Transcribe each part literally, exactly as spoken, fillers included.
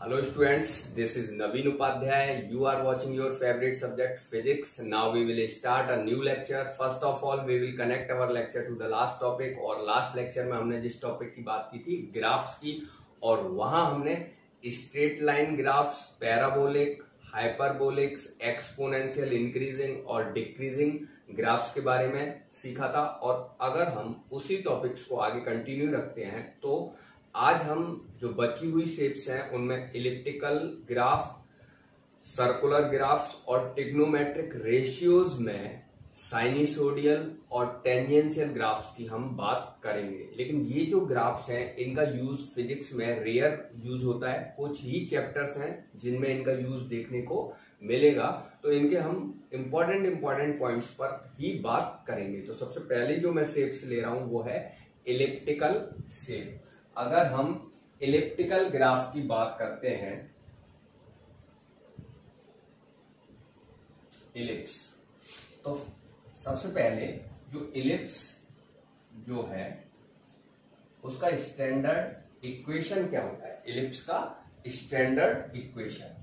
Hello students, this is Naveen Upadhyay. You are watching your favorite subject physics. Now we will start a new lecture. First of all, we will connect our lecture to the last topic. और last lecture में हमने जिस topic की बात की थी graphs की, और वहां हमने straight line graphs, parabolic, hyperbolics, exponential increasing और डिक्रीजिंग ग्राफ्स के बारे में सीखा था। और अगर हम उसी टॉपिक्स को आगे कंटिन्यू रखते हैं तो आज हम जो बची हुई शेप्स हैं उनमें इलिप्टिकल ग्राफ, सर्कुलर ग्राफ्स और ट्रिग्नोमेट्रिक रेशियोज में साइनिसोडियल और टेंजेंशियल ग्राफ्स की हम बात करेंगे। लेकिन ये जो ग्राफ्स हैं इनका यूज फिजिक्स में रेयर यूज होता है। कुछ ही चैप्टर्स हैं जिनमें इनका यूज देखने को मिलेगा, तो इनके हम इंपॉर्टेंट इंपॉर्टेंट पॉइंट्स पर ही बात करेंगे। तो सबसे पहले जो मैं शेप्स ले रहा हूं वो है इलिप्टिकल शेप। अगर हम इलिप्टिकल ग्राफ की बात करते हैं, इलिप्स, तो सबसे पहले जो इलिप्स जो है उसका स्टैंडर्ड इक्वेशन क्या होता है? इलिप्स का standard equation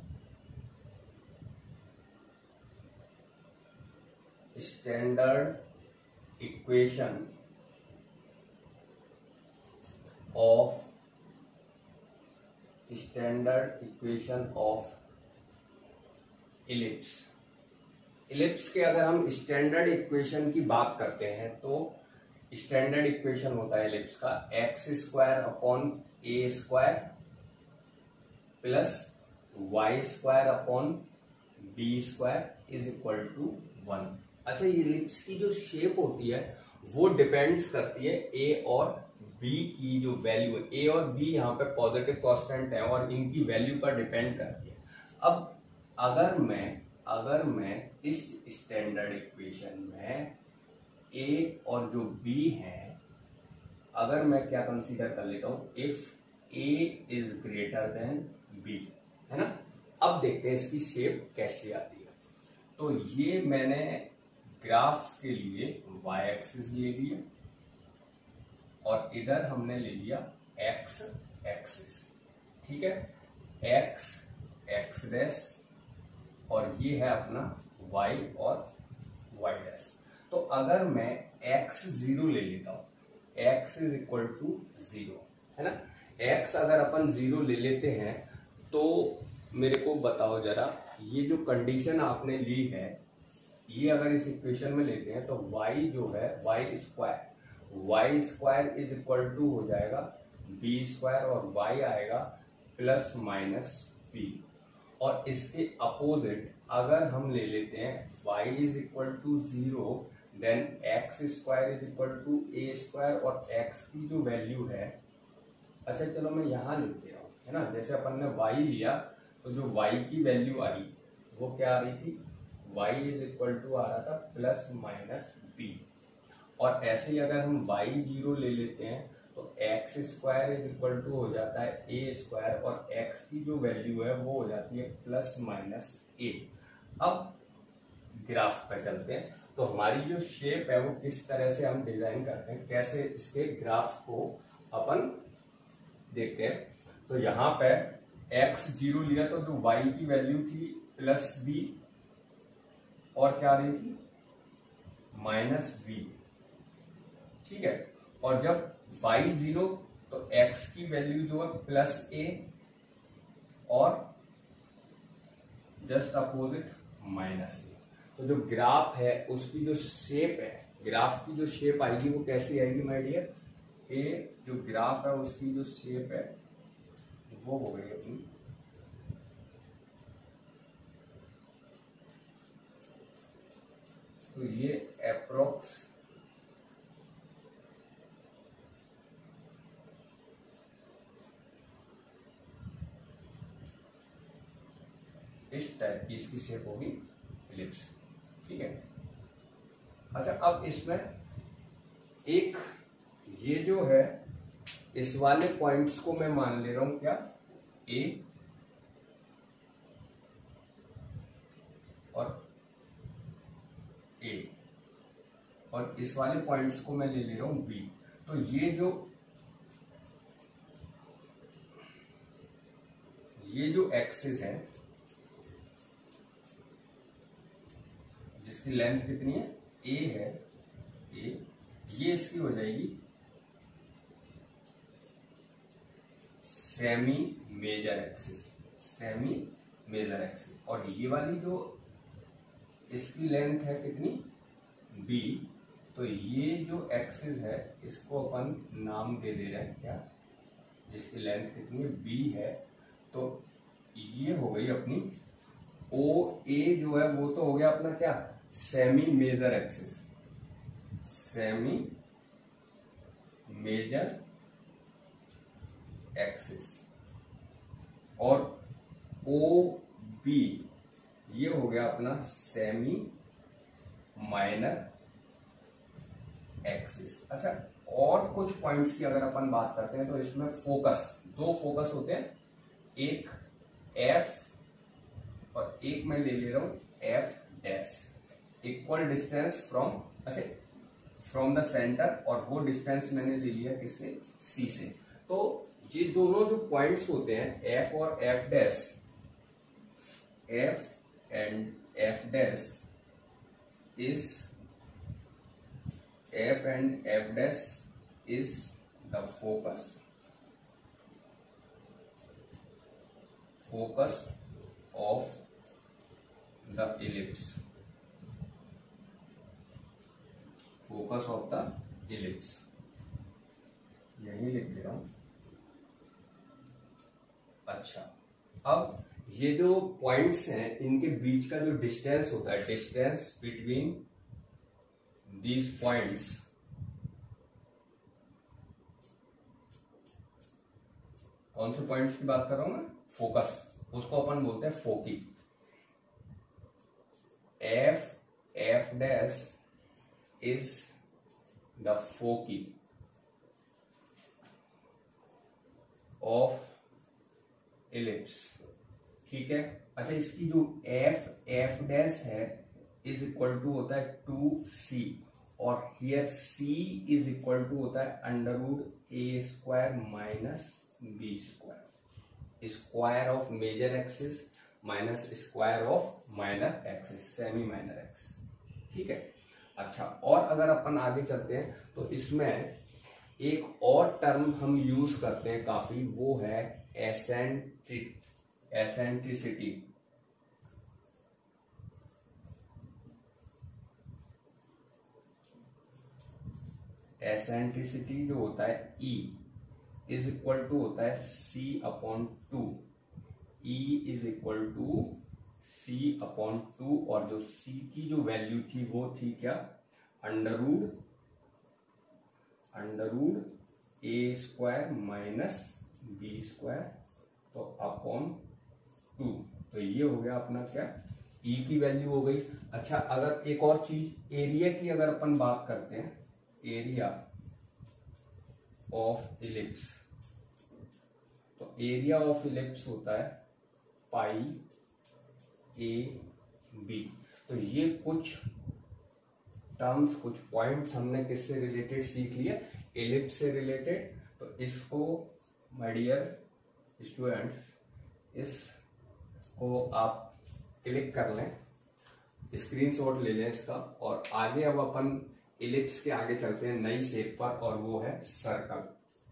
standard equation of standard equation of ellipse। Ellipse के अगर हम स्टैंडर्ड इक्वेशन की बात करते हैं तो स्टैंडर्ड इक्वेशन होता है इलिप्स का x square upon a square plus y square upon b square is equal to one. अच्छा, ये इलिप्स की जो शेप होती है वो डिपेंड्स करती है ए और बी की जो वैल्यू है। ए और बी यहाँ पे पॉजिटिव कांस्टेंट है और इनकी वैल्यू पर डिपेंड करती है। अब अगर मैं अगर मैं इस स्टैंडर्ड इक्वेशन में ए और जो बी है, अगर मैं क्या कंसीडर कर लेता हूं, if a is greater than b, है ना। अब देखते हैं इसकी शेप कैसे आती है। तो ये मैंने ग्राफ्स के लिए वाई एक्सिस ले लिया और इधर हमने ले लिया एक्स एक्सिस, ठीक है। एक्स एक्स डैश और ये है अपना वाई और वाई डैश। तो अगर मैं एक्स जीरो ले लेता हूं, x is equal to zero, है ना। एक्स अगर अपन जीरो ले लेते हैं तो मेरे को बताओ जरा, ये जो कंडीशन आपने ली है ये अगर इस इक्वेशन में लेते हैं तो y जो है y square y square is equal to हो जाएगा बी स्क्वायर और y आएगा प्लस माइनस बी। और इसके अपोजिट अगर हम ले लेते हैं y is equal to zero then x square is equal to a square और x की जो वैल्यू है, अच्छा चलो मैं यहां लिख दे रहा हूं, है ना। जैसे अपन ने y लिया तो जो y की वैल्यू आ रही वो क्या आ रही थी, y इज इक्वल टू आ रहा था प्लस माइनस बी। और ऐसे ही अगर हम y जीरो ले लेते हैं तो x square is equal to हो जाता है ए स्क्वायर और x की जो वैल्यू है वो हो जाती है प्लस माइनस ए। अब ग्राफ पे चलते हैं, तो हमारी जो शेप है वो किस तरह से हम डिजाइन करते हैं, कैसे इसके ग्राफ को अपन देखते हैं। तो यहाँ पे x जीरो लिया तो जो y की वैल्यू थी प्लस बी और क्या आ रही थी माइनस बी, ठीक है। और जब y जीरो तो x की वैल्यू जो है प्लस ए और जस्ट अपोजिट माइनस ए। तो जो ग्राफ है उसकी जो शेप है, ग्राफ की जो शेप आएगी वो कैसी आएगी माय डियर, ए जो ग्राफ है उसकी जो शेप है वो हो गई अपनी तो ये अप्रोक्स इस टाइप की इसकी शेप होगी इलिप्स, ठीक है। अच्छा, अब इसमें एक ये जो है इस वाले पॉइंट्स को मैं मान ले रहा हूं क्या, ए और ए, और इस वाले पॉइंट्स को मैं ले ले रहा हूं बी। तो ये जो ये जो एक्सिस है जिसकी लेंथ कितनी है, ए है, ए, ये इसकी हो जाएगी semi major axis, semi major axis. और ये वाली जो इसकी लेंथ है कितनी, बी, तो ये जो एक्सिस है इसको अपन नाम दे दे रहे हैं क्या, जिसकी लेंथ कितनी है, बी है। तो ये हो गई अपनी ओ ए जो है वो तो हो गया अपना क्या, semi major axis, semi major axis. और ओ बी ये हो गया अपना सेमी माइनर एक्सिस। अच्छा, और कुछ पॉइंट्स की अगर अपन बात करते हैं तो इसमें फोकस, दो फोकस होते हैं, एक एफ और एक मैं ले ले रहा हूं F dash, equal distance from, अच्छा फ्रॉम द सेंटर, और वो डिस्टेंस मैंने ले लिया किससे, सी से। तो ये दोनों जो पॉइंट्स होते हैं एफ और F dash, F and F dash is, F and F dash is the focus, focus of the ellipse, focus of the ellipse, यही लिख दे रहा हूं। अच्छा, अब ये जो पॉइंट्स हैं इनके बीच का जो डिस्टेंस होता है, डिस्टेंस बिटवीन दीज पॉइंट्स, कौन से पॉइंट्स की बात कर रहा हूं मैं, फोकस, उसको अपन बोलते हैं foci. F F dash is the foci of ellipse, ठीक है। अच्छा, इसकी जो एफ एफ डैश है इज इक्वल टू होता है टू सी, और here c is equal to होता है under root a square minus b square, square of major axis minus square of minor axis, semi minor axis, ठीक है। अच्छा, और अगर अपन आगे चलते हैं तो इसमें एक और टर्म हम यूज करते हैं काफी, वो है एसेंट्रिक, एसेंट्रिसिटी। एसेंट्रिसिटी जो होता है ई इज इक्वल टू होता है c upon two, e is equal to c upon two, और जो सी की जो वैल्यू थी वो थी क्या, under root under root a square minus b square, तो अपॉन टू। तो ये हो गया अपना क्या, ई की वैल्यू हो गई। अच्छा, अगर एक और चीज एरिया की अगर अपन बात करते हैं, एरिया ऑफ इलिप्स, तो एरिया ऑफ इलिप्स होता है पाई ए बी। तो ये कुछ टर्म्स, कुछ पॉइंट्स हमने किससे रिलेटेड सीख लिया, इलिप्स से रिलेटेड। तो इसको माय डियर स्टूडेंट्स, इसको आप क्लिक कर लें, स्क्रीनशॉट ले लें इसका, और आगे अब अपन इलिप्स के आगे चलते हैं नई शेप पर, और वो है सर्कल।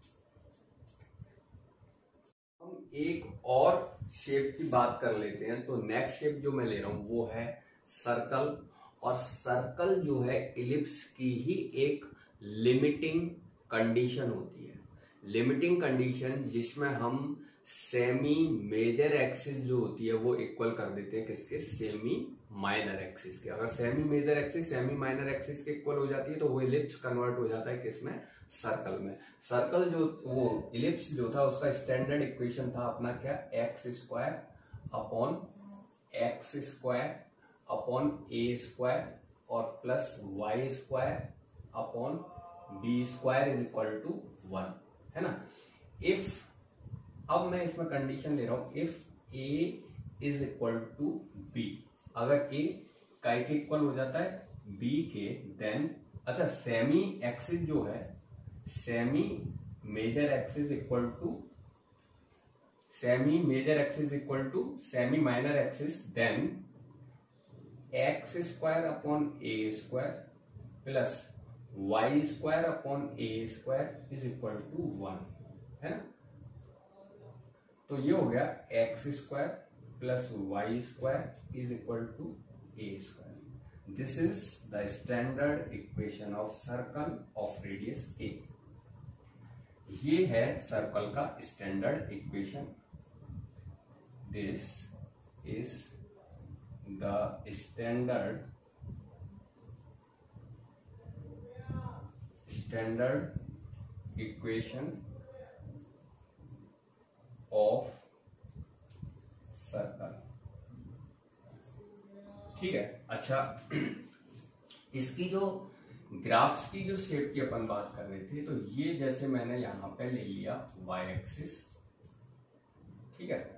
हम एक और शेप की बात कर लेते हैं। तो नेक्स्ट शेप जो मैं ले रहा हूं वो है सर्कल, और सर्कल जो है इलिप्स की ही एक लिमिटिंग कंडीशन होती है। लिमिटिंग कंडीशन जिसमें हम सेमी मेजर एक्सिस जो होती है वो इक्वल कर देते हैं किसके, सेमी माइनर एक्सिस के। अगर semi major axis semi minor axis के इक्वल हो जाती है तो वो इलिप्स कन्वर्ट हो जाता है किसमें, सर्कल में। सर्कल जो वो इलिप्स जो था उसका स्टैंडर्ड इक्वेशन था अपना क्या, x square upon x square upon a square और plus y square upon b square is equal to one, है ना। इफ, अब मैं इसमें कंडीशन ले रहा हूं, if a is equal to b, अगर ए काय के इक्वल हो जाता है बी के, देन अच्छा सेमी एक्सिस जो है, semi major axis equal to semi major axis equal to semi minor axis, then x square upon a square plus y square upon a square is equal to one, है ना। तो ये हो गया x square plus y square is equal to a square. This is the standard equation of circle of radius a. ये है circle का standard equation. This is the standard standard equation of circle, ठीक है। अच्छा, इसकी जो graphs की जो शेप की अपन बात कर रहे थे, तो ये जैसे मैंने यहां पे ले लिया वाई एक्सिस, ठीक है,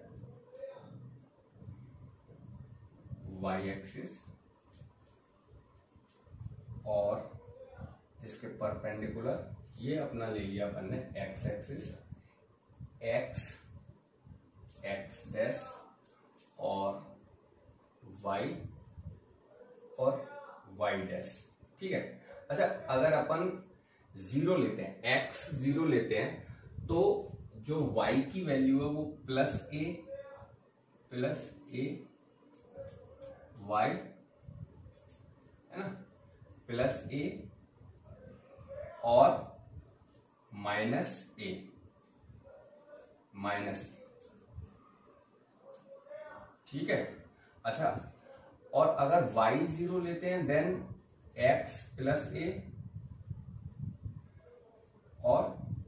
वाई एक्सिस, और इसके परपेंडिकुलर ये अपना ले लिया अपन ने x axis, x x dash और वाई और वाई डैश, ठीक है। अच्छा, अगर अपन जीरो लेते हैं, एक्स जीरो लेते हैं, तो जो y की वैल्यू है वो plus a plus a y, है ना, प्लस ए और माइनस ए माइनस ए, ठीक है। अच्छा, और अगर y जीरो लेते हैं देन x प्लस ए और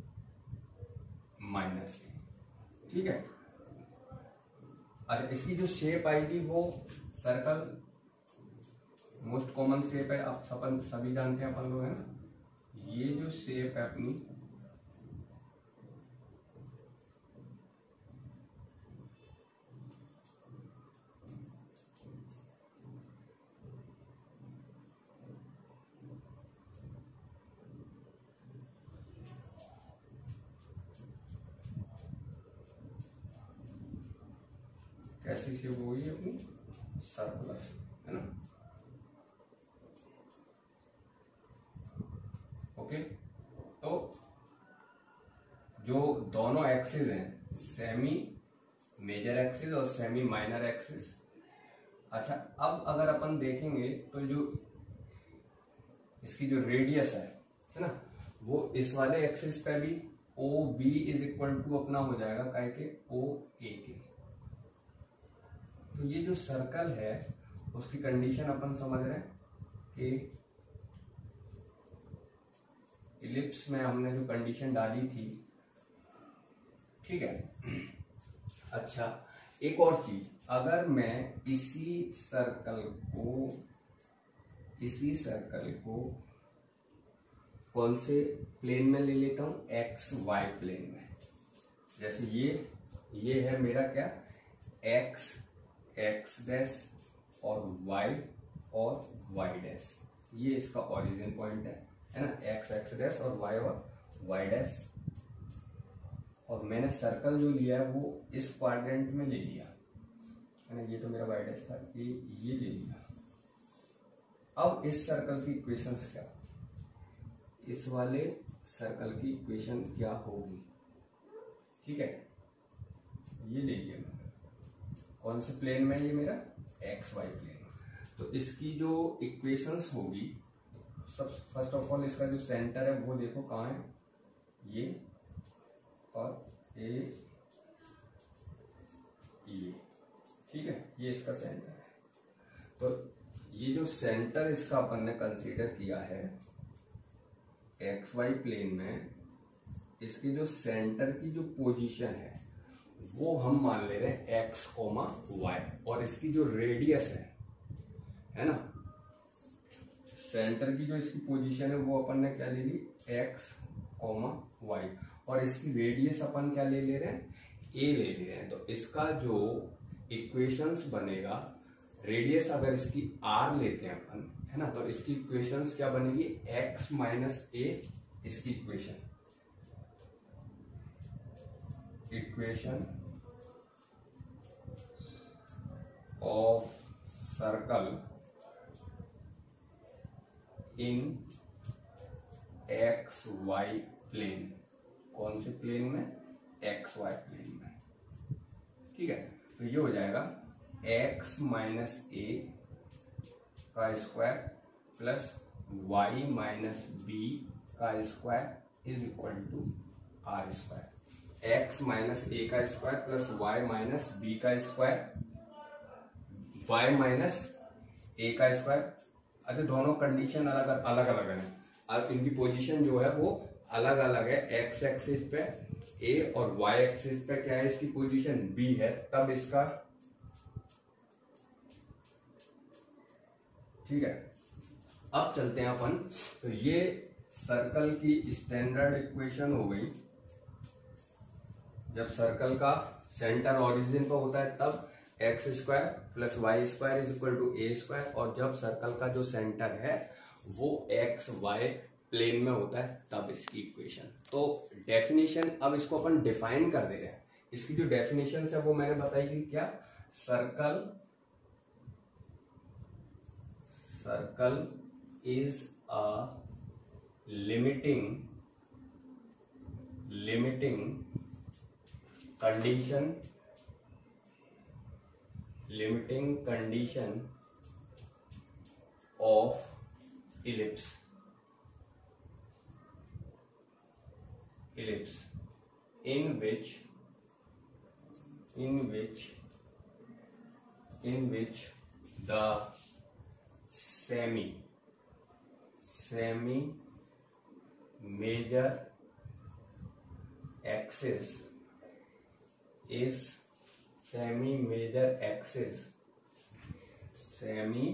माइनस ए, ठीक है। अच्छा, इसकी जो शेप आएगी वो सर्कल मोस्ट कॉमन शेप है, आप अपन सभी जानते हैं अपन लोग, है ना। ये जो शेप है अपनी, कैसी शेप होगी अपनी, सर्कुलर, है ना। ओके, तो जो दोनों एक्सिस हैं, सेमी मेजर एक्सिस और सेमी माइनर एक्सिस। अच्छा, अब अगर अपन देखेंगे तो जो इसकी जो रेडियस है है ना, वो इस वाले एक्सिस पे भी O B is equal to अपना हो जाएगा काय के ओ ए के। तो ये जो सर्कल है उसकी कंडीशन अपन समझ रहे हैं कि इलिप्स में हमने जो कंडीशन डाली थी, ठीक है। अच्छा, एक और चीज, अगर मैं इसी सर्कल को इसी सर्कल को कौन से प्लेन में ले लेता हूं, एक्स वाई प्लेन में। जैसे ये ये है मेरा क्या, एक्स एक्स डैश और y और y डैश, ये इसका ओरिजिन पॉइंट है है ना, x एक्स डैश और y और y डैश। और मैंने सर्कल जो लिया है वो इस क्वाड्रेंट में ले लिया, है ना, ये तो मेरा y डैश था, ये ये ले लिया। अब इस सर्कल की इक्वेशंस क्या, इस वाले सर्कल की इक्वेशन क्या होगी, ठीक है। ये ले लिया मैंने, कौन से प्लेन में, ये मेरा एक्स वाई प्लेन। तो इसकी जो इक्वेशंस होगी, सब फर्स्ट ऑफ ऑल इसका जो सेंटर है वो देखो कहाँ है, ये और ए ये, ठीक है, ये इसका सेंटर है। तो ये जो सेंटर इसका अपन ने कंसीडर किया है एक्स वाई प्लेन में, इसकी जो सेंटर की जो पोजीशन है वो हम मान ले रहे हैं एक्स कोमा वाई, और इसकी जो रेडियस है है ना, सेंटर की जो इसकी पोजीशन है वो अपन ने क्या ले ली, एक्स कोमा वाई, और इसकी रेडियस अपन क्या ले ले रहे हैं, ए ले ले रहे हैं। तो इसका जो इक्वेशंस बनेगा, रेडियस अगर इसकी आर लेते हैं अपन, है ना, तो इसकी इक्वेशंस क्या बनेगी, एक्स माइनस ए, इसकी equation equation circle in x y plane, कौन से प्लेन में, एक्स वाई प्लेन में, ठीक है। तो ये हो जाएगा एक्स माइनस ए का square plus y minus b का square is equal to r square. X minus a का square plus y minus b का स्क्वायर, वाई माइनस ए का स्क्वायर। अच्छा, दोनों कंडीशन अलग अलग अलग है, अब इनकी पोजीशन जो है वो अलग अलग है। एक्स एक्सिस पे ए और वाई एक्सिस पे क्या है, इसकी पोजीशन बी है, तब इसका, ठीक है। अब चलते हैं अपन, तो ये सर्कल की स्टैंडर्ड इक्वेशन हो गई। जब सर्कल का सेंटर ओरिजिन पर होता है तब x square plus y square is equal to a square, और जब सर्कल का जो सेंटर है वो एक्स वाई प्लेन में होता है तब इसकी इक्वेशन। तो डेफिनेशन, अब इसको अपन डिफाइन कर दे रहे हैं। इसकी जो डेफिनेशन है वो मैंने बताई कि क्या, circle circle is a limiting limiting condition limiting condition of ellipse ellipse in which in which in which the semi semi major axis is semi major axis semi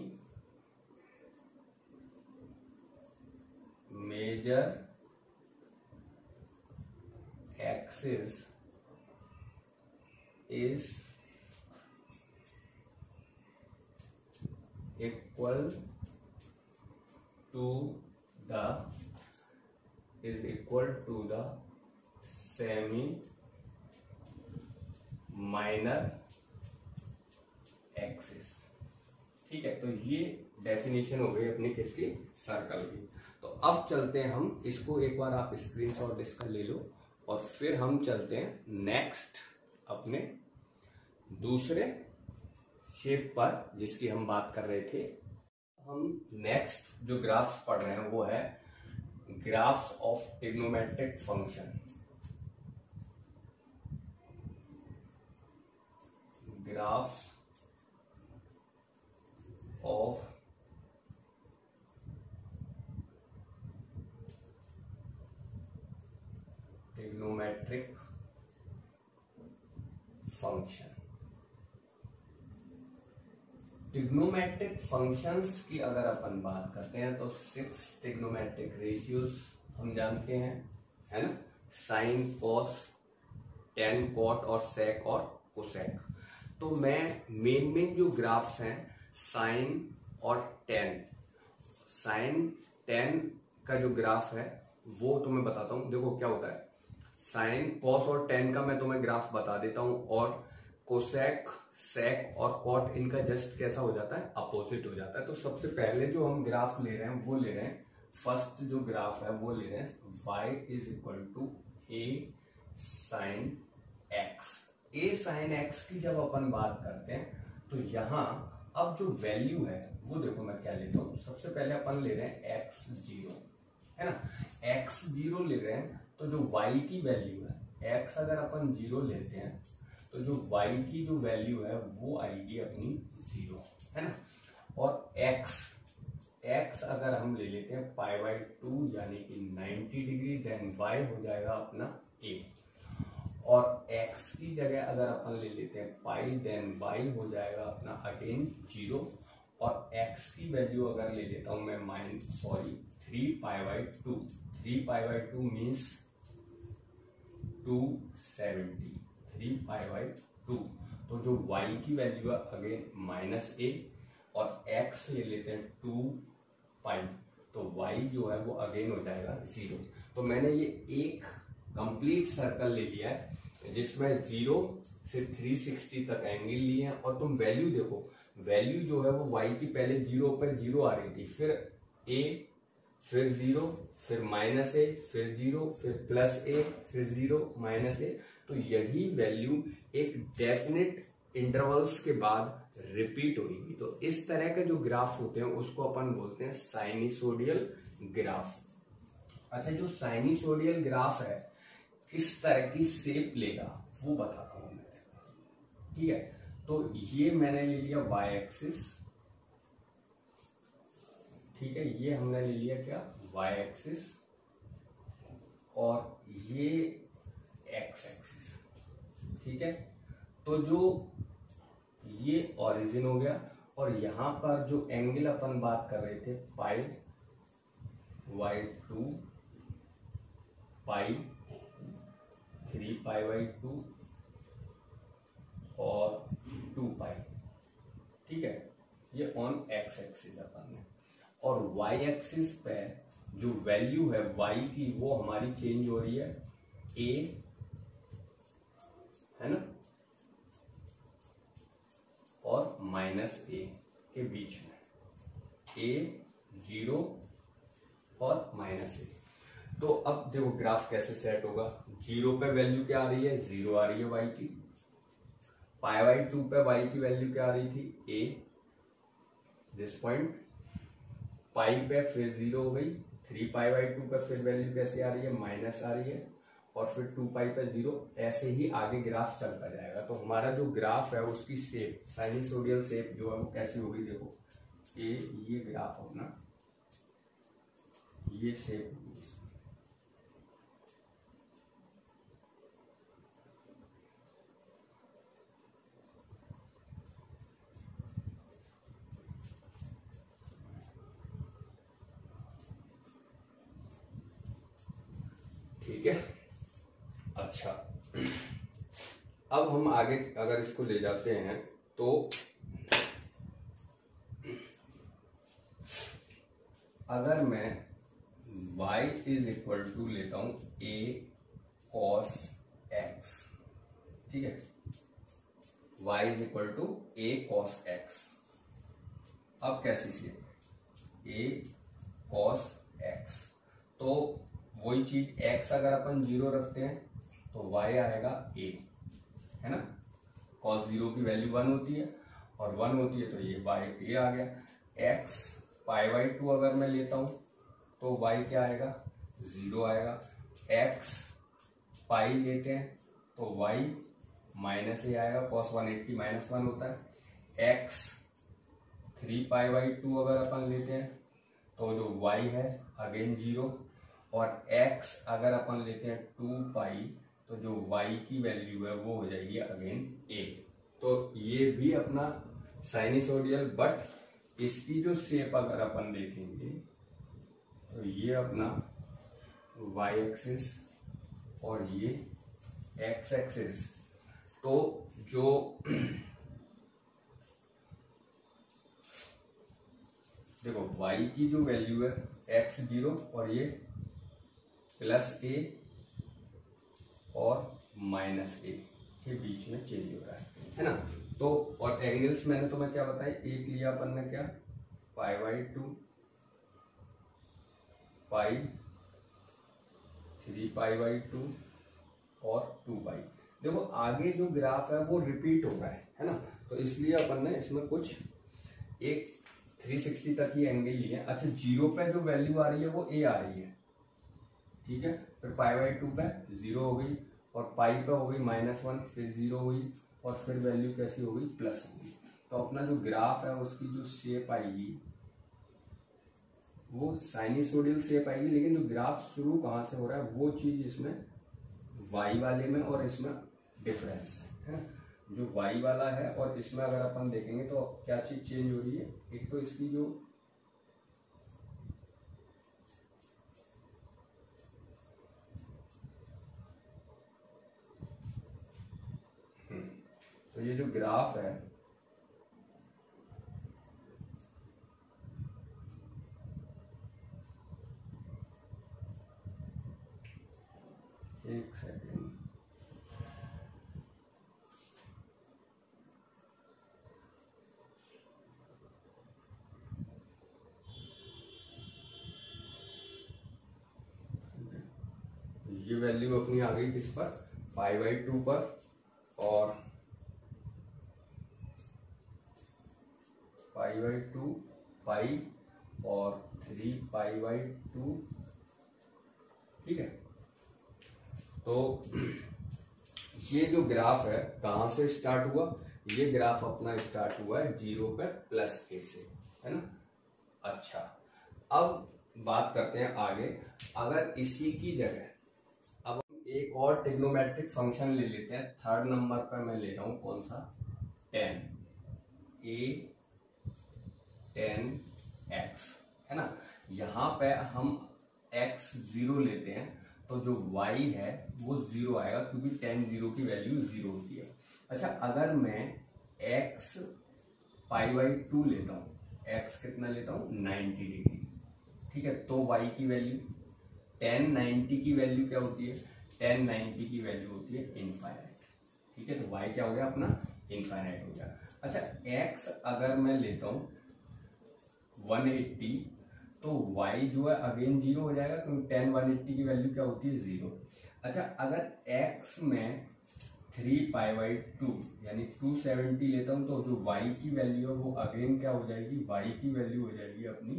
major axis is equal to the is equal to the semi minor axis, ठीक है। तो ये definition हो गई अपनी किसकी, circle की। तो अब चलते हैं हम, इसको एक बार आप स्क्रीनशॉट इसका ले लो, और फिर हम चलते हैं नेक्स्ट अपने दूसरे शेप पर जिसकी हम बात कर रहे थे। हम नेक्स्ट जो ग्राफ्स पढ़ रहे हैं वो है graphs of trigonometric function. Graphs of trigonometric function. Trigonometric functions की अगर अपन बात करते हैं तो सिक्स ट्रिग्नोमेट्रिक रेशियोज हम जानते हैं, है ना, साइन, कॉस, टेन, कॉट और सेक और कोसेक। तो मैं मेन मेन जो ग्राफ्स हैं साइन और टेन, साइन टेन का जो ग्राफ है वो तुम्हें बताता हूं। देखो क्या होता है, साइन, कॉस और टेन का मैं तुम्हें ग्राफ बता देता हूं, और कोसेक, सेक और कॉट इनका जस्ट कैसा हो जाता है, अपोजिट हो जाता है। तो सबसे पहले जो हम ग्राफ ले रहे हैं वो ले रहे हैं, फर्स्ट जो ग्राफ है वो ले रहे हैं y is equal to a sine x. A sine x की जब अपन बात करते हैं तो यहां अब जो वैल्यू है वो देखो मैं क्या लेता हूं, सबसे पहले अपन ले रहे हैं एक्स जीरो, है ना। एक्स जीरो ले रहे हैं तो जो y की वैल्यू है, x अगर अपन जीरो लेते हैं तो जो y की जो वैल्यू है वो आएगी अपनी जीरो, है ना। और x x अगर हम ले लेते हैं पाई बाई टू यानी कि नाइन्टी डिग्री, देन y हो जाएगा अपना a। और x की जगह अगर अपन ले लेते हैं पाई, देन y हो जाएगा अपना अगेन जीरो। और x की वैल्यू अगर ले लेता हूं मैं mine sorry three pi by two, three pi by two means two seventy, three pi by two. तो जो y की वैल्यू है अगेन माइनस ए, और x ले लेते हैं टू पाई, तो y जो है वो अगेन हो जाएगा जीरो। तो मैंने ये एक कंप्लीट सर्कल ले लिया है जिसमें जीरो, से थ्री सिक्सटी तक एंगल लिए हैं और तुम वैल्यू देखो, वैल्यू जो है वो y की पहले जीरो पर जीरो आ रही थी, फिर a, फिर जीरो, फिर माइनस ए, फिर जीरो, फिर प्लस ए, फिर जीरो, माइनस ए। तो यही वैल्यू एक डेफिनेट इंटरवल्स के बाद रिपीट होगी। तो इस तरह के जो ग्राफ होते हैं उसको अपन बोलते हैं साइनिसोडियल ग्राफ। अच्छा, जो साइनिसोडियल ग्राफ है किस तरह की शेप लेगा वो बताता हूं मैं, ठीक है। तो ये मैंने ले लिया वाई एक्सिस, ठीक है, ये हमने ले लिया क्या, वाई एक्सिस, और ये एक्स एक्सिस, ठीक है। तो जो ये ओरिजिन हो गया, और यहां पर जो एंगल अपन बात कर रहे थे pi by two, pi three pi by two और टू पाई, ठीक है, ये ऑन एक्स एक्सिस अपन ने। और वाई एक्सिस पे जो वैल्यू है वाई की वो हमारी चेंज हो रही है ए, है ना, और माइनस ए के बीच में, ए जीरो और माइनस ए। तो अब देखो ग्राफ कैसे सेट होगा, जीरो पे वैल्यू क्या आ रही है, जीरो आ रही है वाई की, पाई बाई टू पे वाई की वैल्यू क्या आ रही थी, ए, दिस पॉइंट, पाई पे फिर जीरो हो गई, थ्री पाई बाई टू पे फिर वैल्यू कैसे आ रही है, माइनस आ रही है, और फिर टू पाई पे जीरो, ऐसे ही आगे ग्राफ चलता जाएगा। तो हमारा जो ग्राफ है उसकी शेप, साइनिसोडियल शेप जो है वो कैसी होगी, देखो ए, ये ग्राफ होना, ये शेप होगी, ठीक है। अच्छा, अब हम आगे अगर इसको ले जाते हैं तो अगर मैं y इज इक्वल टू लेता हूं a cos x, ठीक है, y is equal to a cos x, अब कैसी सी a cos x, तो वही चीज x अगर अपन जीरो रखते हैं तो y आएगा a, है ना, cos जीरो की वैल्यू वन होती है और वन होती है तो ये y a आ गया। x पाई बाई टू अगर मैं लेता हूं तो y क्या आएगा, जीरो आएगा। x पाई लेते हैं तो y माइनस ए आएगा, cos one eighty minus one होता है। x three pi by two अगर अपन लेते हैं तो जो y है अगेन जीरो, और x अगर अपन लेते हैं टू पाई तो जो y की वैल्यू है वो हो जाएगी अगेन a। तो ये भी अपना साइनिसोडियल, बट इसकी जो शेप अगर अपन देखेंगे तो ये अपना y एक्सिस और ये x एक्सिस। तो जो देखो y की जो वैल्यू है x जीरो और ये प्लस ए और माइनस ए के बीच में चेंज हो रहा है, है ना। तो और एंगल्स मैंने तुम्हें क्या बताया, एक लिया अपन ने क्या, pi by two, pi, three pi by two और टू पाई। देखो आगे जो ग्राफ है वो रिपीट हो रहा है, है ना, तो इसलिए अपन ने इसमें कुछ एक थ्री सिक्सटी तक ही एंगल लिए। अच्छा, जीरो पे जो वैल्यू आ रही है वो ए आ रही है, ठीक है, फिर पाई बाई टू पे जीरो हो गई, और पाई पे हो गई माइनस वन, फिर जीरो हुई, और फिर वैल्यू कैसी हो गई, प्लस हो गई। तो अपना जो ग्राफ है उसकी जो शेप आएगी वो साइनिसोडियल शेप आएगी, लेकिन जो ग्राफ शुरू कहाँ से हो रहा है वो चीज इसमें वाई वाले में और इसमें डिफरेंस है, है? जो वाई वाला है और इसमें अगर अपन देखेंगे तो क्या चीज चेंज हो रही है, एक तो इसकी जो तो ये जो ग्राफ है एक सेकेंड, ये वैल्यू अपनी आ गई किस पर, पाई बाई टू पर, और पाई बाई टू पाई और थ्री पाई बाई टू। ठीक है, तो ये जो ग्राफ है कहां से स्टार्ट हुआ, ये ग्राफ अपना स्टार्ट हुआ है जीरो पे प्लस ए से, है ना। अच्छा, अब बात करते हैं आगे। अगर इसी की जगह अब हम एक और ट्रिग्नोमेट्रिक फंक्शन ले लेते हैं। थर्ड नंबर पर मैं ले रहा हूं कौन सा, टेन ए टेन एक्स, है ना। यहां पे हम एक्स जीरो लेते हैं तो जो y है वो जीरो आएगा, क्योंकि टेन जीरो की वैल्यू जीरो होती है। अच्छा, अगर मैं x पाई बाई टू लेता हूँ, x कितना लेता हूँ, नाइन्टी डिग्री। ठीक है, तो y की वैल्यू टेन नाइन्टी की वैल्यू क्या होती है, टेन नाइन्टी की वैल्यू होती है इनफाइनाइट। ठीक है, तो y क्या हो गया अपना, इनफाइनाइट हो गया। अच्छा, x अगर मैं लेता हूँ वन एट्टी, तो y जो है अगेन जीरो हो जाएगा, क्योंकि टेन वन एट्टी की वैल्यू क्या होती है, जीरो। अच्छा, अगर x में थ्री पाई बाई टू यानी टू सेवेंटी लेता हूं, तो जो y की वैल्यू है वो अगेन क्या हो जाएगी, y की वैल्यू हो जाएगी अपनी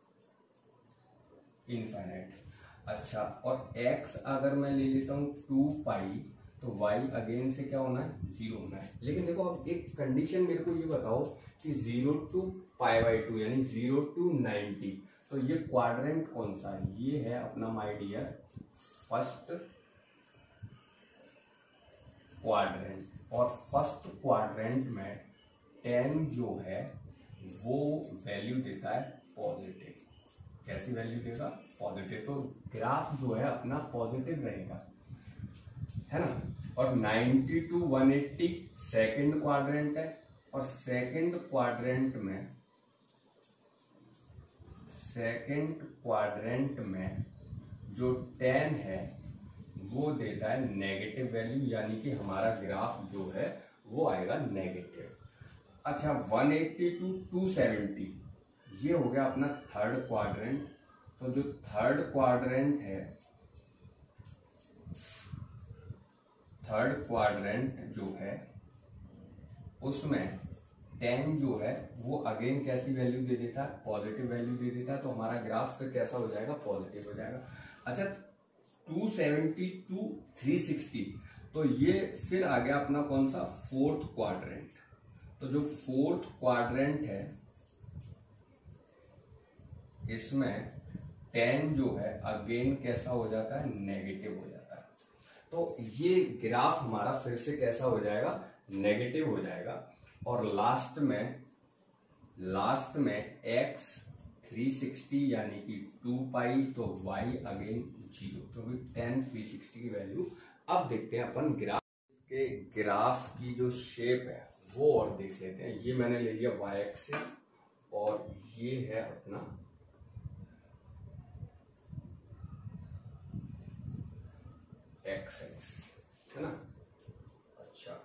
इनफाइनाइट। अच्छा, और x अगर मैं ले लेता हूं टू पाई, तो y अगेन से क्या होना है, जीरो होना है। लेकिन देखो, अब एक कंडीशन मेरे को ये बताओ कि zero to pi by two यानी जीरो टू नाइन्टी, तो ये क्वाड्रेंट कौन सा है, ये है अपना माय डियर फर्स्ट क्वाड्रेंट। और फर्स्ट क्वाड्रेंट में टेन जो है वो वैल्यू देता है पॉजिटिव। कैसी वैल्यू देगा, पॉजिटिव। तो ग्राफ जो है अपना पॉजिटिव रहेगा, है ना। और ninety to one eighty second quadrant है, और सेकेंड क्वाड्रेंट में सेकेंड क्वाड्रेंट में जो टेन है वो देता है नेगेटिव वैल्यू, यानी कि हमारा ग्राफ जो है वो आएगा नेगेटिव। अच्छा, one eighty to two seventy ये हो गया अपना थर्ड क्वाड्रेंट। तो जो थर्ड क्वाड्रेंट है, थर्ड क्वाड्रेंट जो है उसमें टेन जो है वो अगेन कैसी वैल्यू दे देता है, पॉजिटिव वैल्यू दे देता है। तो हमारा ग्राफ फिर कैसा हो जाएगा, पॉजिटिव हो जाएगा। अच्छा, two seventy to three sixty, तो ये फिर आ गया अपना कौन सा, फोर्थ क्वाड्रेंट। तो जो फोर्थ क्वाड्रेंट है इसमें टेन जो है अगेन कैसा हो जाता है, नेगेटिव हो जाता है। तो ये ग्राफ हमारा फिर से कैसा हो जाएगा, नेगेटिव हो जाएगा। और लास्ट में लास्ट में x थ्री सिक्सटी यानी कि टू पाई, तो y अगेन जीरो, क्योंकि टेन थ्री सिक्सटी की वैल्यू। अब देखते हैं अपन ग्राफ के ग्राफ की जो शेप है वो और देख लेते हैं। ये मैंने ले लिया y एक्सिस और ये है अपना x एक्सिस, है ना। अच्छा,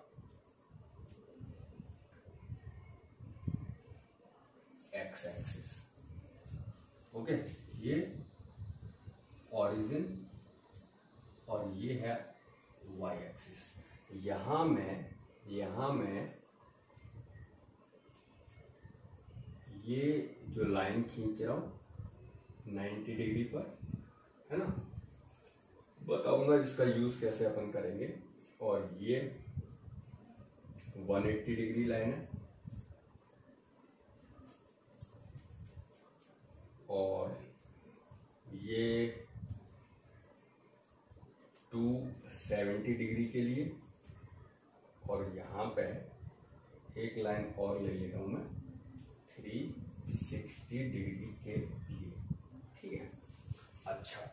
x एक्सिस, ओके, ये ओरिजिन और ये है y एक्सिस। यहां में यहां में ये जो लाइन खींच रहा हूं नाइन्टी डिग्री पर, है ना, बताऊंगा इसका यूज कैसे अपन करेंगे। और ये वन एट्टी डिग्री लाइन है और ये टू सेवेंटी डिग्री के लिए, और यहाँ पे एक लाइन और ले ले रहा हूं मैं थ्री सिक्सटी डिग्री के लिए। ठीक है, अच्छा,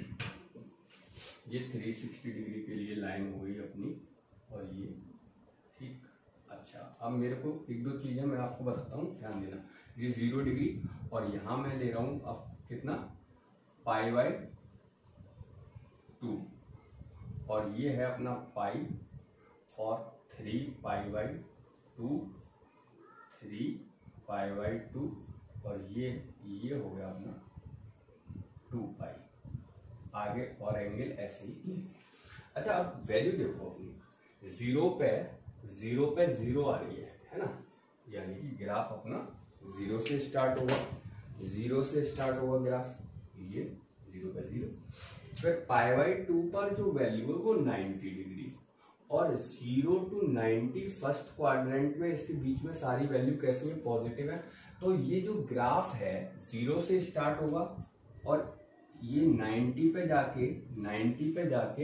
ये थ्री सिक्सटी डिग्री के लिए लाइन हुई अपनी, और ये ठीक। अच्छा, अब मेरे को एक दो चीजें मैं आपको बताता हूँ, ध्यान देना। ये जीरो डिग्री और यहाँ मैं ले रहा हूँ अब कितना, पाई बाई टू, और ये है अपना पाई और three pi by two, three pi by two, और ये ये हो गया अपना टू पाई। आगे और एंगल ऐसे ही लेंगे। अच्छा अब वैल्यू देखो अपनी, जीरो पे जीरो पे जीरो आ रही है है ना, यानी कि ग्राफ अपना जीरो से स्टार्ट होगा, जीरो से स्टार्ट होगा ग्राफ, ये जीरो पे जीरो, फिर पाई बाई टू पर जो वैल्यू है वो नाइन्टी डिग्री, और zero to ninety first quadrant में इसके बीच में सारी वैल्यू कैसी है, पॉजिटिव है। तो ये जो ग्राफ है जीरो से स्टार्ट होगा और ये नाइन्टी पे जाके नाइन्टी पे जाके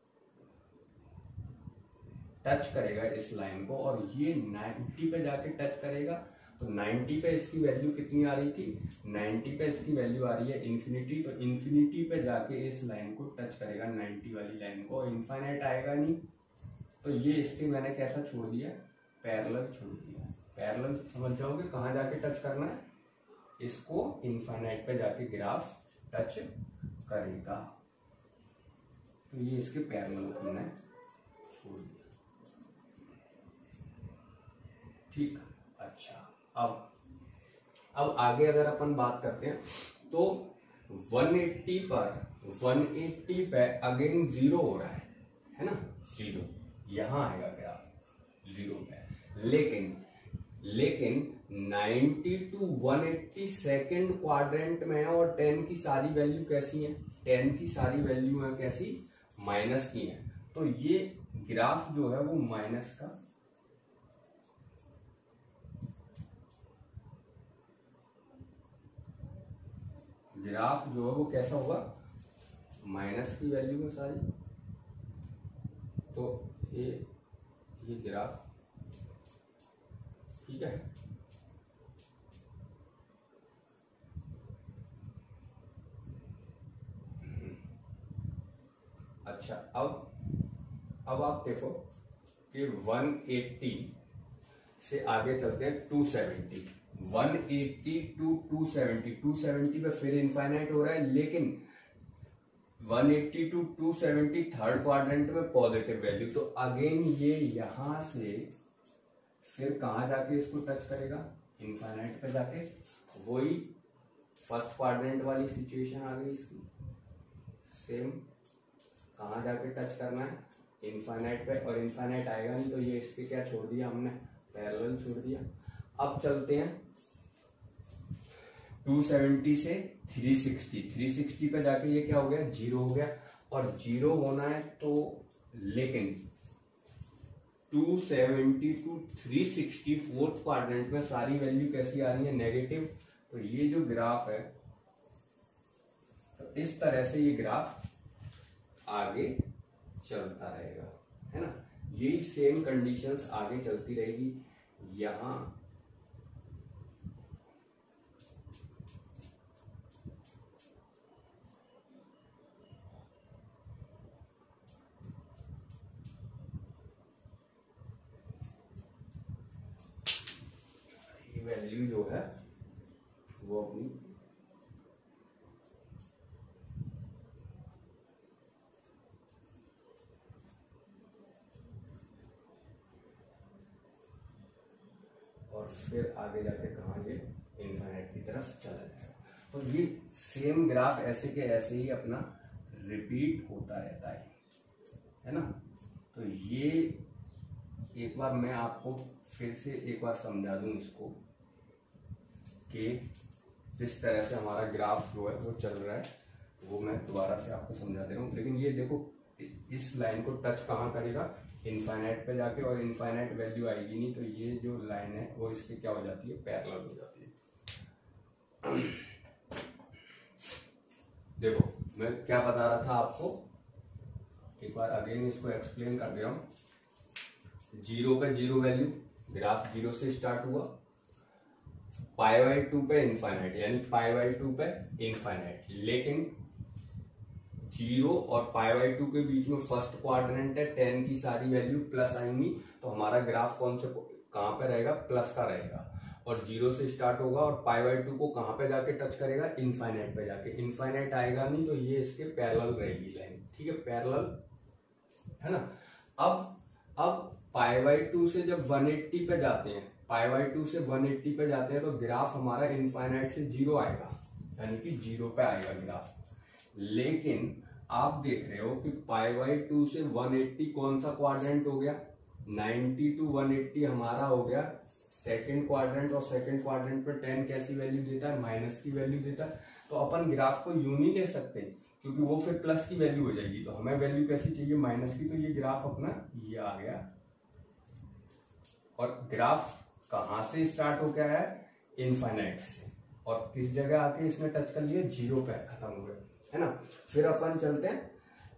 टच करेगा इस लाइन को, और ये नाइन्टी पे जाके टच करेगा। तो नाइन्टी पे इसकी वैल्यू कितनी आ रही थी, नाइन्टी पे इसकी वैल्यू आ रही है इन्फिनिटी, तो इन्फिनिटी पे जाके इस लाइन को टच करेगा, नाइन्टी वाली लाइन को, इनफाइनाइट आएगा नहीं। तो ये इसके मैंने कैसा छोड़ दिया, पैरेलल छोड़ दिया। पैरेलल समझ जाओगे कहाँ जाके टच करना है, इसको इनफाइनाइट पे जाके ग्राफ टच करेगा। तो ये इसके पैरेलल हमने छोड़ दिया, ठीक। अच्छा अब अब आगे अगर अपन बात करते हैं तो वन एट्टी पर वन एट्टी पे अगेन जीरो हो रहा है है ना, जीरो यहां आएगा ग्राफ जीरो पे, लेकिन लेकिन ninety to one eighty second quadrant में है, और टेन की सारी वैल्यू कैसी है, टेन की सारी वैल्यू है कैसी, माइनस की है। तो ये ग्राफ जो है वो माइनस का ग्राफ जो है वो कैसा होगा, माइनस की वैल्यू है सारी। तो ये ये ग्राफ ठीक है। अच्छा अब अब आप देखो कि वन एट्टी से आगे चलते हैं two seventy, one eighty to two seventy, two seventy पे फिर इनफाइनाइट हो रहा है, लेकिन one eighty to two seventy third quadrant में पॉजिटिव वैल्यू, तो अगेन ये यहां से फिर कहां जाके इसको टच करेगा, इनफाइनाइट पे जाके, वही फर्स्ट क्वाड्रेंट वाली सिचुएशन आ गई इसकी, सेम कहां जाके टच करना है, इनफाइनाइट पे, और इनफाइनाइट आएगा नहीं तो ये इसके क्या छोड़ दिया हमने, पैरेलल छोड़ दिया। अब चलते हैं टू सेवेंटी से थ्री सिक्सटी, थ्री सिक्सटी पे जाके ये क्या हो गया, जीरो हो गया, और जीरो होना है तो, लेकिन two seventy to three sixty fourth quadrant में सारी वैल्यू कैसी आ रही है, नेगेटिव। तो ये जो ग्राफ है, तो इस तरह से ये ग्राफ आगे चलता रहेगा, है ना। यही सेम कंडीशंस आगे चलती रहेगी। यहां ये वैल्यू जो है वो अपनी और फिर आगे जाके कहाँ ये इनफाइनाइट की तरफ चला जाएगा। तो ये सेम ग्राफ ऐसे के ऐसे ही अपना रिपीट होता रहता है है ना। तो ये एक बार मैं आपको फिर से एक बार समझा दूं इसको कि जिस तरह से हमारा ग्राफ जो है वो चल रहा है, वो मैं दोबारा से आपको समझा दे रहा हूँ। लेकिन ये देखो इस लाइन को टच कहाँ करेगा, इनफाइनाइट पे जाके, और इनफाइनाइट वैल्यू आएगी नहीं, तो ये जो लाइन है वो इसके क्या हो जाती है, पैरेलल हो जाती है। देखो मैं क्या बता रहा था आपको, एक बार अगेन इसको एक्सप्लेन कर दे रहा हूं। जीरो पे जीरो वैल्यू, ग्राफ जीरो से स्टार्ट हुआ, पाई बाई टू पे इनफाइनाइट, यानी पाई बाई टू पे इनफाइनाइट, लेकिन जीरो और पाई बाई टू के बीच में फर्स्ट क्वाड्रेंट है, टेन की सारी वैल्यू प्लस आएंगी, तो हमारा ग्राफ कौन से कहां पे रहेगा, प्लस का रहेगा। और जीरो से स्टार्ट होगा और पाई बाई टू को कहां पे जाके टच करेगा, इनफाइनाइट पे जाके, इनफाइनाइट आएगा नहीं तो ये इसके पैरेलल रहेगी लाइन, ठीक है, पैरेलल है ना। अब अब पाई बाई टू से जब वन एट्टी पे जाते हैं, पाई बाई टू से वन एट्टी पे जाते हैं, तो ग्राफ हमारा इनफाइनाइट से जीरो आएगा, यानी कि जीरो पे आएगा ग्राफ। लेकिन आप देख रहे हो कि पाई बाई टू से वन एट्टी कौन सा क्वाड्रेंट हो गया, नाइन्टी टू वन एट्टी हमारा हो गया सेकंड क्वाड्रेंट, और सेकंड क्वाड्रेंट पे टेन कैसी वैल्यू देता है, माइनस की वैल्यू देता है। तो अपन ग्राफ को यूं नहीं ले सकते क्योंकि वो फिर प्लस की वैल्यू हो जाएगी, तो हमें वैल्यू कैसी चाहिए, माइनस की। तो ये ग्राफ अपना ये आ गया, और ग्राफ कहां से स्टार्ट हो गया है, इनफाइनाइट से, और किस जगह आके इसने टच कर लिया, जीरो पे खत्म हो गया, है ना। फिर अपन चलते हैं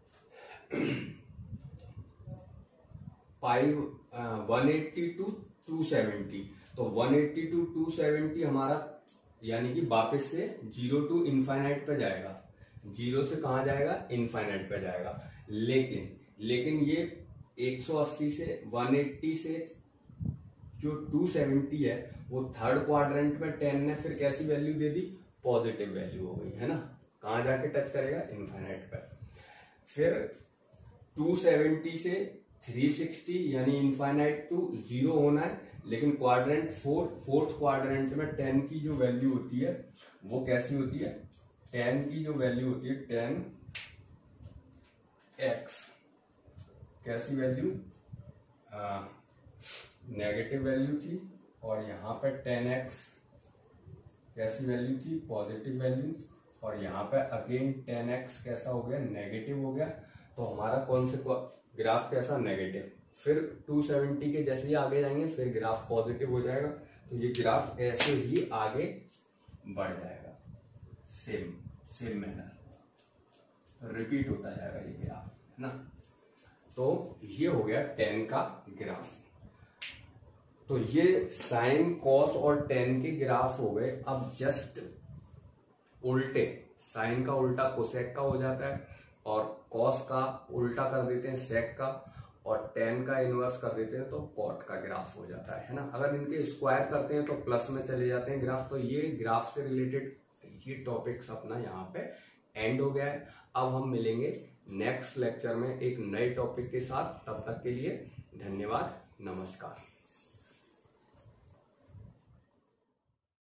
pi one eighty to two seventy, तो one eighty to two seventy हमारा यानी कि वापस से जीरो टू इनफाइनाइट पे जाएगा, जीरो से कहां जाएगा, इनफाइनाइट पे जाएगा। लेकिन लेकिन ये एक सौ अस्सी से वन एट्टी से जो टू सेवेंटी है वो थर्ड क्वाड्रेंट में टेन ने फिर कैसी वैल्यू दे दी, पॉजिटिव वैल्यू हो गई, है ना। कहां जाके टच करेगा, इनफाइनाइट पे। फिर टू सेवेंटी से थ्री सिक्सटी यानी इनफाइनाइट टू जीरो होना है, लेकिन क्वाड्रेंट फोर फोर्थ क्वाड्रेंट में टेन की जो वैल्यू होती है वो कैसी होती है, टेन की जो वैल्यू होती है टेन एक्स, कैसी वैल्यू, नेगेटिव वैल्यू थी, और यहाँ पे टेन एक्स कैसी वैल्यू थी, पॉजिटिव वैल्यू, और यहाँ पे अगेन टेन एक्स कैसा हो गया, नेगेटिव हो गया। तो हमारा कौन से ग्राफ कैसा, नेगेटिव। फिर टू सेवेंटी के जैसे ही आगे जाएंगे फिर ग्राफ पॉजिटिव हो जाएगा, तो ये ग्राफ ऐसे ही आगे बढ़ जाएगा, सेम सेम मैनर, तो रिपीट होता जाएगा ये ग्राफ, है ना। तो ये हो गया टेन का ग्राफ। तो ये साइन, कॉस और टेन के ग्राफ हो गए। अब जस्ट उल्टे, साइन का उल्टा कोसेक का हो जाता है, और कॉस का उल्टा कर देते हैं सेक का, और टेन का इनवर्स कर देते हैं तो कॉट का ग्राफ हो जाता है, है ना। अगर इनके स्क्वायर करते हैं तो प्लस में चले जाते हैं ग्राफ। तो ये ग्राफ से रिलेटेड ये टॉपिक्स अपना यहाँ पे एंड हो गया है। अब हम मिलेंगे नेक्स्ट लेक्चर में एक नए टॉपिक के साथ, तब तक के लिए धन्यवाद, नमस्कार।